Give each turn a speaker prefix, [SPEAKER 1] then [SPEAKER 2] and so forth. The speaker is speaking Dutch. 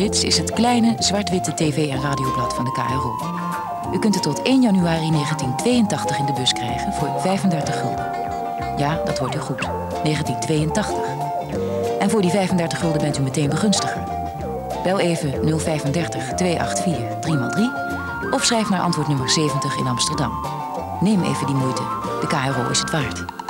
[SPEAKER 1] Gids is het kleine zwart-witte tv- en radioblad van de KRO. U kunt het tot 1 januari 1982 in de bus krijgen voor 35 gulden. Ja, dat hoort u goed. 1982. En voor die 35 gulden bent u meteen begunstiger. Bel even 035 284 3x3 of schrijf naar antwoord nummer 70 in Amsterdam. Neem even die moeite. De KRO is het waard.